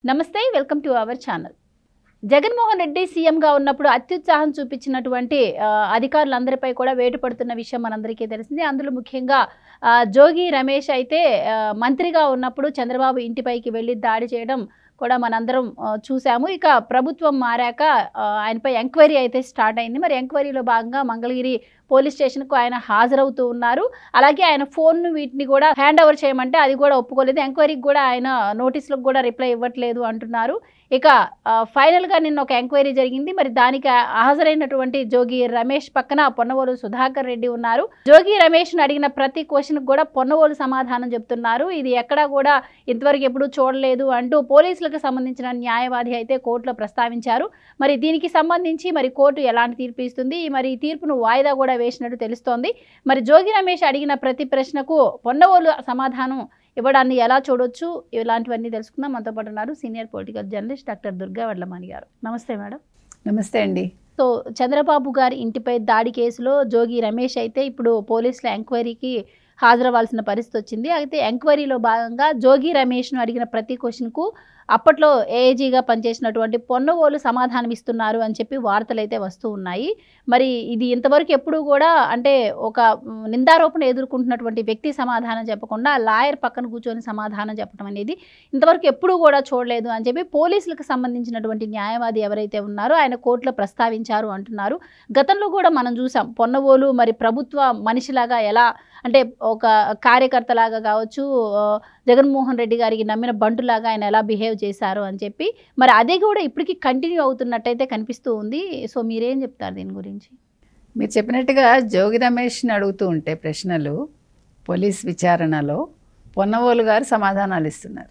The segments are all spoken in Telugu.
నమస్తే welcome to our channel. Jaganmohan Reddy సీఎంగా ఉన్నప్పుడు అత్యుత్సాహం చూపించినటువంటి అధికారులందరిపై కూడా వేటు పడుతున్న విషయం మనందరికీ తెలిసింది. అందులో ముఖ్యంగా జోగి రమేష్ అయితే మంత్రిగా ఉన్నప్పుడు చంద్రబాబు ఇంటిపైకి వెళ్ళి దాడి చేయడం కూడా మనందరం చూసాము. ఇక ప్రభుత్వం మారాక ఆయనపై ఎంక్వైరీ అయితే స్టార్ట్ అయింది. మరి ఎంక్వైరీలో భాగంగా మంగళగిరి పోలీస్ స్టేషన్కు ఆయన హాజరవుతూ ఉన్నారు. అలాగే ఆయన ఫోన్ను వీటిని కూడా హ్యాండ్ ఓవర్ చేయమంటే అది కూడా ఒప్పుకోలేదు. ఎంక్వైరీకి కూడా ఆయన నోటీసులకు కూడా రిప్లై ఇవ్వట్లేదు అంటున్నారు. ఇక ఫైనల్గా నిన్న ఒక ఎంక్వైరీ జరిగింది. మరి దానికి హాజరైనటువంటి జోగి రమేష్ పక్కన పొన్నవోలు సుధాకర్ రెడ్డి ఉన్నారు. జోగి రమేష్ను అడిగిన ప్రతి క్వశ్చన్కి కూడా పొన్నవోలు సమాధానం చెప్తున్నారు. ఇది ఎక్కడా కూడా ఇంతవరకు ఎప్పుడూ చూడలేదు అంటూ పోలీసులకు సంబంధించిన న్యాయవాది అయితే కోర్టులో ప్రస్తావించారు. మరి దీనికి సంబంధించి మరి కోర్టు ఎలాంటి తీర్పు ఇస్తుంది, మరి ఈ తీర్పును వాయిదా కూడా వేసినట్టు తెలుస్తోంది. మరి జోగి రమేష్ అడిగిన ప్రతి ప్రశ్నకు పొన్నవోలు సమాధానం ఇవ్వడాన్ని ఎలా చూడొచ్చు, ఇలాంటివన్నీ తెలుసుకుందాం. మనతో పాటు ఉన్నారు senior political journalist doctor Durga Vadlamani గారు. నమస్తే మేడం. నమస్తే అండి. సో చంద్రబాబు గారి ఇంటిపై దాడి కేసులో జోగి రమేష్ అయితే ఇప్పుడు పోలీసుల ఎంక్వైరీకి హాజరవ్వాల్సిన పరిస్థితి వచ్చింది. అయితే ఎంక్వైరీలో భాగంగా జోగి రమేష్ను అడిగిన ప్రతి క్వశ్చన్కు అప్పట్లో ఏఏజీగా పనిచేసినటువంటి పొన్నవోలు సమాధానం ఇస్తున్నారు అని చెప్పి వార్తలు అయితే వస్తూ ఉన్నాయి. మరి ఇది ఇంతవరకు ఎప్పుడు కూడా అంటే ఒక నిందారోపణ ఎదుర్కొంటున్నటువంటి వ్యక్తి సమాధానం చెప్పకుండా లాయర్ పక్కన కూర్చొని సమాధానం చెప్పడం అనేది ఇంతవరకు ఎప్పుడూ కూడా చూడలేదు అని చెప్పి పోలీసులకు సంబంధించినటువంటి న్యాయవాది ఎవరైతే ఉన్నారో ఆయన కోర్టులో ప్రస్తావించారు అంటున్నారు. గతంలో కూడా మనం చూసాం పొన్నవోలు మరి ప్రభుత్వ మనిషిలాగా ఎలా అంటే ఒక కార్యకర్తలాగా కావచ్చు, జగన్మోహన్ రెడ్డి గారికి నమ్మిన బంటులాగా ఆయన ఎలా బిహేవ్ చేశారు అని చెప్పి మరి అదే కూడా ఇప్పటికీ కంటిన్యూ అవుతున్నట్టయితే కనిపిస్తూ ఉంది. సో మీరేం చెప్తారు దీని గురించి? మీరు చెప్పినట్టుగా జోగి రమేష్ని అడుగుతూ ఉంటే ప్రశ్నలు పోలీస్ విచారణలో పొన్నవోలు గారు సమాధానాలు ఇస్తున్నారు.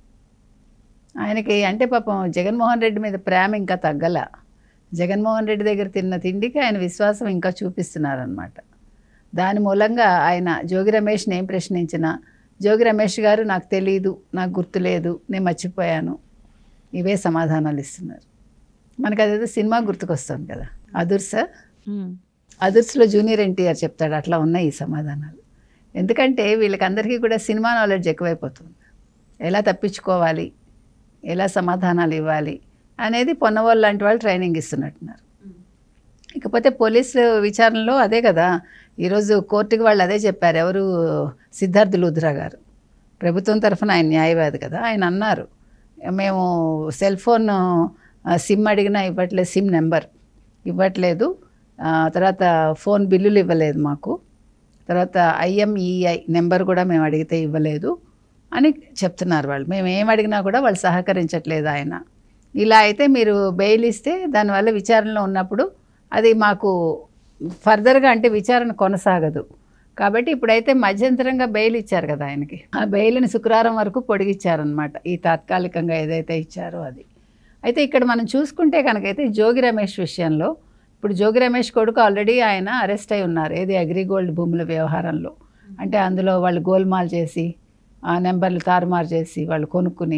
ఆయనకి అంటే పాపం జగన్మోహన్ రెడ్డి మీద ప్రేమ ఇంకా తగ్గల. జగన్మోహన్ రెడ్డి దగ్గర తిన్న తిండికి ఆయన విశ్వాసం ఇంకా చూపిస్తున్నారనమాట. దాని మూలంగా ఆయన జోగి రమేష్ని ఏం ప్రశ్నించినా జోగి రమేష్ గారు నాకు తెలియదు, నాకు గుర్తులేదు, నేను మర్చిపోయాను, ఇవే సమాధానాలు ఇస్తున్నారు. మనకు అదేదో సినిమా గుర్తుకొస్తుంది కదా, అదుర్స్లో జూనియర్ ఎన్టీఆర్ చెప్తాడు, అట్లా ఉన్నాయి ఈ సమాధానాలు. ఎందుకంటే వీళ్ళకందరికీ కూడా సినిమా నాలెడ్జ్ ఎక్కువైపోతుంది. ఎలా తప్పించుకోవాలి, ఎలా సమాధానాలు ఇవ్వాలి అనేది పొన్నవోలు లాంటి వాళ్ళు ట్రైనింగ్ ఇస్తున్నట్టున్నారు. ఇకపోతే పోలీసు విచారణలో అదే కదా, ఈరోజు కోర్టుకి వాళ్ళు అదే చెప్పారు. ఎవరు? సిద్ధార్థ లూథ్రా గారు, ప్రభుత్వం తరఫున ఆయన న్యాయవాది కదా. ఆయన అన్నారు, మేము సెల్ ఫోన్ సిమ్ అడిగినా ఇవ్వట్లేదు, సిమ్ నెంబర్ ఇవ్వట్లేదు, తర్వాత ఫోన్ బిల్లులు ఇవ్వలేదు మాకు, తర్వాత IMEI నెంబర్ కూడా మేము అడిగితే ఇవ్వలేదు అని చెప్తున్నారు వాళ్ళు. మేము ఏం అడిగినా కూడా వాళ్ళు సహకరించట్లేదు ఆయన. ఇలా అయితే మీరు బెయిల్ ఇస్తే దానివల్ల విచారణలో ఉన్నప్పుడు అది మాకు ఫర్దర్గా అంటే విచారణ కొనసాగదు. కాబట్టి ఇప్పుడైతే మధ్యంతరంగా బెయిల్ ఇచ్చారు కదా ఆయనకి, ఆ బెయిల్ని శుక్రవారం వరకు పొడిగిచ్చారనమాట, ఈ తాత్కాలికంగా ఏదైతే ఇచ్చారో అది. అయితే ఇక్కడ మనం చూసుకుంటే కనుకైతే జోగి రమేష్ విషయంలో ఇప్పుడు జోగి రమేష్ కొడుకు ఆల్రెడీ ఆయన అరెస్ట్ అయి ఉన్నారు. ఏది అగ్రిగోల్డ్ భూముల వ్యవహారంలో. అంటే అందులో వాళ్ళు గోల్మాల్ చేసి ఆ నెంబర్లు తారుమారు చేసి వాళ్ళు కొనుక్కుని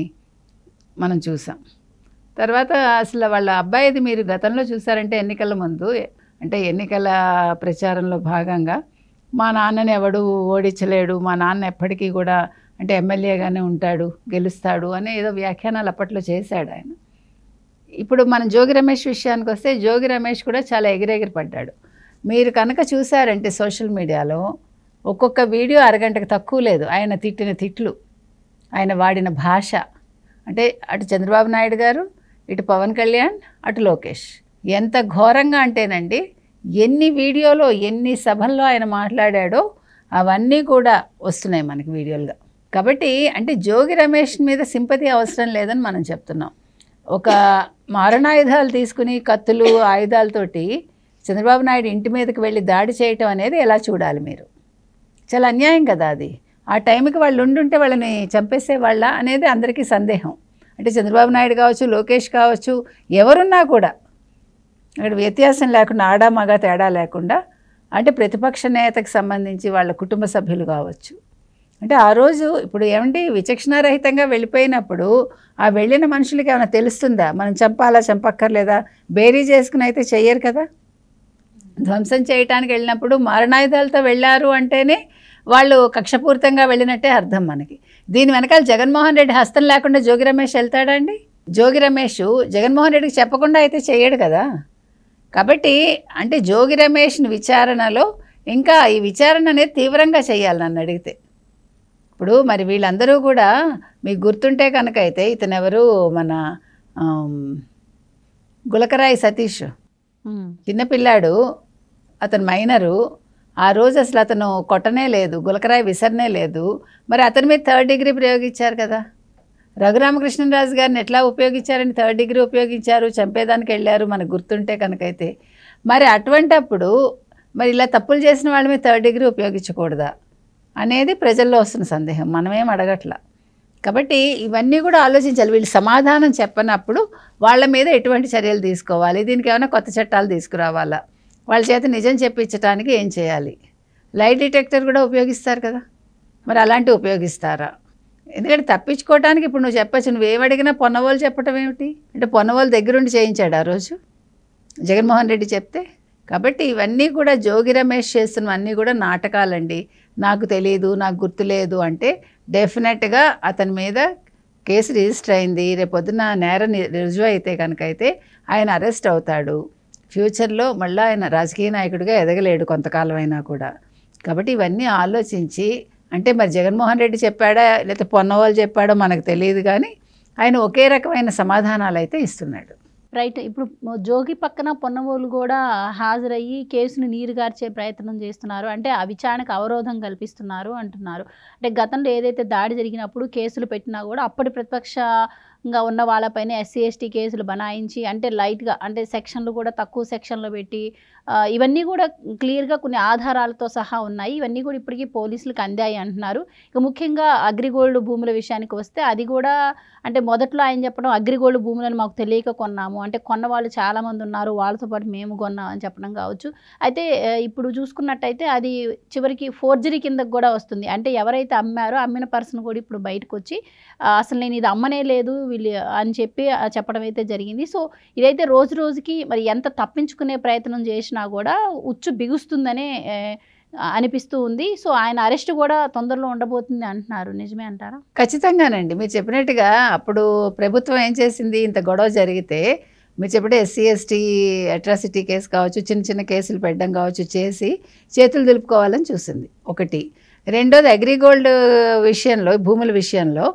మనం చూసాం. తర్వాత అసలు వాళ్ళ అబ్బాయిది మీరు గతంలో చూసారంటే ఎన్నికల ముందు అంటే ఎన్నికల ప్రచారంలో భాగంగా మా నాన్నని ఎవడు ఓడించలేడు, మా నాన్న ఎప్పటికీ కూడా అంటే ఎమ్మెల్యేగానే ఉంటాడు, గెలుస్తాడు అనే ఏదో వ్యాఖ్యానాలు అప్పట్లో చేశాడు ఆయన. ఇప్పుడు మనం జోగి రమేష్ విషయానికి వస్తే జోగి రమేష్ కూడా చాలా ఎగిరెగిరి పడ్డాడు. మీరు కనుక చూసారంటే సోషల్ మీడియాలో ఒక్కొక్క వీడియో అరగంటకు తక్కువ లేదు. ఆయన తిట్టిన తిట్లు, ఆయన వాడిన భాష, అంటే అటు చంద్రబాబు నాయుడు గారు, ఇటు పవన్ కళ్యాణ్, అటు లోకేష్, ఎంత ఘోరంగా అంటేనండి ఎన్ని వీడియోలో ఎన్ని సభల్లో ఆయన మాట్లాడాడో అవన్నీ కూడా వస్తున్నాయి మనకి వీడియోలుగా. కాబట్టి అంటే జోగి రమేష్ మీద సింపతి అవసరం లేదని మనం చెప్తున్నాం. ఒక మారణాయుధాలు తీసుకుని కత్తులు ఆయుధాలతోటి చంద్రబాబు నాయుడు ఇంటి మీదకి వెళ్ళి దాడి చేయటం అనేది ఎలా చూడాలి మీరు? చాలా అన్యాయం కదా అది. ఆ టైంకి వాళ్ళు ఉండుంటే వాళ్ళని చంపేసేవాళ్ళ అనేది అందరికీ సందేహం. అంటే చంద్రబాబు నాయుడు కావచ్చు, లోకేష్ కావచ్చు, ఎవరున్నా కూడా అక్కడ వ్యత్యాసం లేకుండా, ఆడా మగ తేడా లేకుండా, అంటే ప్రతిపక్ష నేతకు సంబంధించి వాళ్ళ కుటుంబ సభ్యులు కావచ్చు, అంటే ఆ రోజు ఇప్పుడు ఏమంటే విచక్షణారహితంగా వెళ్ళిపోయినప్పుడు ఆ వెళ్ళిన మనుషులకి ఏమైనా తెలుస్తుందా? మనం చంపాలా చంపక్కర్లేదా? బేరీ చేసుకుని అయితే చెయ్యరు కదా. ధ్వంసం చేయటానికి వెళ్ళినప్పుడు మారణాయుధాలతో వెళ్ళారు అంటేనే వాళ్ళు కక్షపూరితంగా వెళ్ళినట్టే అర్థం మనకి. దీని వెనకాల జగన్మోహన్ రెడ్డి హస్తం లేకుండా జోగి రమేష్ వెళ్తాడండి? జోగి రమేష్ జగన్మోహన్ రెడ్డికి చెప్పకుండా అయితే చేయడు కదా. కాబట్టి అంటే జోగి రమేష్ని విచారణలో ఇంకా ఈ విచారణ అనేది తీవ్రంగా చేయాలి నన్ను అడిగితే. ఇప్పుడు మరి వీళ్ళందరూ కూడా మీకు గుర్తుంటే కనుక అయితే ఇతను ఎవరు, మన గులకరాయి సతీష్ చిన్నపిల్లాడు, అతను మైనరు. ఆ రోజు అసలు అతను కొట్టనే లేదు, గులకరాయి విసరనే లేదు. మరి అతని మీద 3rd డిగ్రీ ప్రయోగించారు కదా. రఘురామకృష్ణరాజు గారిని ఎట్లా ఉపయోగించారని 3rd డిగ్రీ ఉపయోగించారు, చంపేదానికి వెళ్ళారు మనకు గుర్తుంటే కనుకైతే. మరి అటువంటప్పుడు మరి ఇలా తప్పులు చేసిన వాళ్ళ మీద 3rd డిగ్రీ ఉపయోగించకూడదా అనేది ప్రజల్లో వస్తున్న సందేహం, మనమేం అడగట్లా. కాబట్టి ఇవన్నీ కూడా ఆలోచించాలి. వీళ్ళు సమాధానం చెప్పనప్పుడు వాళ్ళ మీద ఎటువంటి చర్యలు తీసుకోవాలి, దీనికి ఏమైనా కొత్త చట్టాలు తీసుకురావాలా, వాళ్ళ చేత నిజం చెప్పించడానికి ఏం చేయాలి. లైట్ డిటెక్టర్ కూడా ఉపయోగిస్తారు కదా, మరి అలాంటివి ఉపయోగిస్తారా? ఎందుకంటే తప్పించుకోవడానికి ఇప్పుడు నువ్వు చెప్పచ్చు, నువ్వేమడిగినా పొన్నవాళ్ళు చెప్పటం ఏమిటి అంటే పొన్నవాళ్ళు దగ్గరుండి చేయించాడు ఆ రోజు జగన్మోహన్ రెడ్డి చెప్తే. కాబట్టి ఇవన్నీ కూడా జోగి రమేష్ చేస్తున్నవన్నీ కూడా నాటకాలండి. నాకు తెలియదు, నాకు గుర్తులేదు అంటే డెఫినెట్గా అతని మీద కేసు రిజిస్టర్ అయింది. రేపొద్దున నేరం రుజువు అయితే కనుకైతే ఆయన అరెస్ట్ అవుతాడు. ఫ్యూచర్లో మళ్ళీ ఆయన రాజకీయ నాయకుడిగా ఎదగలేడు కొంతకాలం అయినా కూడా. కాబట్టి ఇవన్నీ ఆలోచించి, అంటే మరి జగన్మోహన్ రెడ్డి చెప్పాడా లేకపోతే పొన్నవాళ్ళు చెప్పాడో మనకు తెలియదు, కానీ ఆయన ఒకే రకమైన సమాధానాలు అయితే ఇస్తున్నాడు. రైట్. ఇప్పుడు జోగి పక్కన పొన్నవోలు కూడా హాజరయ్యి కేసును నీరుగార్చే ప్రయత్నం చేస్తున్నారు, అంటే ఆ విచారణకు అవరోధం కల్పిస్తున్నారు అంటున్నారు. అంటే గతంలో ఏదైతే దాడి జరిగినప్పుడు కేసులు పెట్టినా కూడా అప్పటి ప్రతిపక్షంగా ఉన్న వాళ్ళపైన ఎస్సీ ఎస్టీ కేసులు బనాయించి, అంటే లైట్గా అంటే సెక్షన్లు కూడా తక్కువ సెక్షన్లో పెట్టి, ఇవన్నీ కూడా క్లియర్గా కొన్ని ఆధారాలతో సహా ఉన్నాయి. ఇవన్నీ కూడా ఇప్పటికీ పోలీసులకు అందాయి అంటున్నారు. ఇక ముఖ్యంగా అగ్రిగోల్డ్ భూముల విషయానికి వస్తే అది కూడా అంటే మొదట్లో ఆయన చెప్పడం అగ్రిగోల్డ్ భూములను మాకు తెలియక కొన్నాము, అంటే కొన్న వాళ్ళు చాలామంది ఉన్నారు, వాళ్ళతో పాటు మేము కొన్నాం అని చెప్పడం కావచ్చు. అయితే ఇప్పుడు చూసుకున్నట్టయితే అది చివరికి ఫోర్జరీ కిందకు కూడా వస్తుంది. అంటే ఎవరైతే అమ్మారో అమ్మిన పర్సన్ కూడా ఇప్పుడు బయటకు వచ్చి అసలు నేను ఇది అమ్మనే లేదు వీళ్ళు అని చెప్పి చెప్పడం అయితే జరిగింది. సో ఇదైతే రోజు రోజుకి మరి ఎంత తప్పించుకునే ప్రయత్నం చేసినా కూడా ఉచ్చు బిగుస్తుందనే అనిపిస్తూ ఉంది. సో ఆయన అరెస్ట్ కూడా తొందరలో ఉండబోతుంది అంటున్నారు, నిజమే అంటారా? ఖచ్చితంగానండి. మీరు చెప్పినట్టుగా అప్పుడు ప్రభుత్వం ఏం చేసింది, ఇంత గొడవ జరిగితే మీరు చెప్పితే ఎస్సీ ఎస్టీ అట్రాసిటీ కేసు కావచ్చు, చిన్న చిన్న కేసులు పెట్టడం కావచ్చు, చేసి చేతులు దులుపుకోవాలని చూసింది ఒకటి. రెండోది అగ్రిగోల్డ్ విషయంలో, భూముల విషయంలో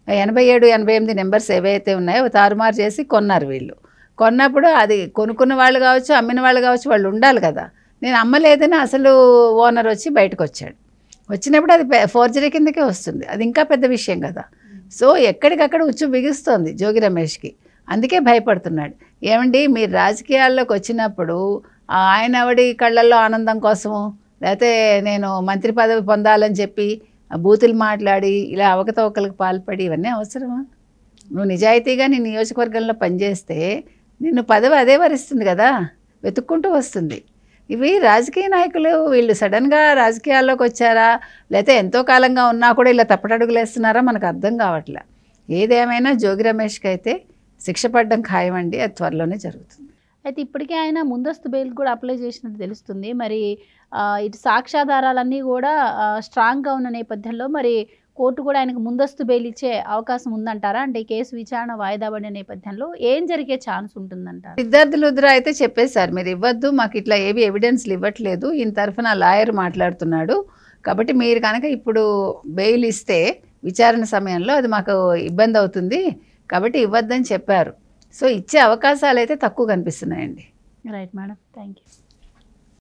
87, 88 నెంబర్స్ ఏవైతే ఉన్నాయో తారుమారు చేసి కొన్నారు వీళ్ళు. కొన్నప్పుడు అది కొనుక్కున్న వాళ్ళు కావచ్చు, అమ్మిన వాళ్ళు కావచ్చు, వాళ్ళు ఉండాలి కదా. నేను అమ్మలేదని అసలు ఓనర్ వచ్చి బయటకు వచ్చాడు. వచ్చినప్పుడు అది ఫోర్జరీ కిందకే వస్తుంది, అది ఇంకా పెద్ద విషయం కదా. సో ఎక్కడికక్కడ ఉచ్చు బిగిస్తోంది జోగి రమేష్కి, అందుకే భయపడుతున్నాడు. ఏమండి మీరు రాజకీయాల్లోకి వచ్చినప్పుడు ఆయన ఆవిడి కళ్ళల్లో ఆనందం కోసము, లేకపోతే నేను మంత్రి పదవి పొందాలని చెప్పి బూతులు మాట్లాడి ఇలా అవకతవకలకు పాల్పడి ఇవన్నీ అవసరమా? నువ్వు నిజాయితీగా నీ నియోజకవర్గంలో పనిచేస్తే నిన్ను పదవి అదే వరిస్తుంది కదా, వెతుక్కుంటూ వస్తుంది. ఇవి రాజకీయ నాయకులు వీళ్ళు సడన్గా రాజకీయాల్లోకి వచ్చారా, లేకపోతే ఎంతో కాలంగా ఉన్నా కూడా ఇలా తప్పటడుగులు వేస్తున్నారా మనకు అర్థం కావట్లే. ఏదేమైనా జోగి రమేష్కి అయితే శిక్ష పడడం ఖాయమండి, అది త్వరలోనే జరుగుతుంది. అయితే ఇప్పటికే ఆయన ముందస్తు బెయిల్ కూడా అప్లై చేసినట్టు తెలుస్తుంది. మరి ఇటు సాక్ష్యాధారాలన్నీ కూడా స్ట్రాంగ్గా ఉన్న నేపథ్యంలో మరి కోర్టు కూడా ఆయనకు ముందస్తు బెయిల్ ఇచ్చే అవకాశం ఉందంటారా? అంటే ఈ కేసు విచారణ వాయిదా పడిన నేపథ్యంలో ఏం జరిగే ఛాన్స్ ఉంటుందంటారు? సిద్ధార్థ లుద్రా అయితే చెప్పేశారు, మీరు ఇవ్వద్దు, మాకు ఇట్లా ఏవి ఎవిడెన్స్లు ఇవ్వట్లేదు, ఈయన తరఫున లాయర్ మాట్లాడుతున్నాడు, కాబట్టి మీరు కనుక ఇప్పుడు బెయిల్ ఇస్తే విచారణ సమయంలో అది మాకు ఇబ్బంది అవుతుంది, కాబట్టి ఇవ్వద్దని చెప్పారు. సో ఇచ్చే అవకాశాలు అయితే తక్కువ కనిపిస్తున్నాయండి. Right madam, thank you.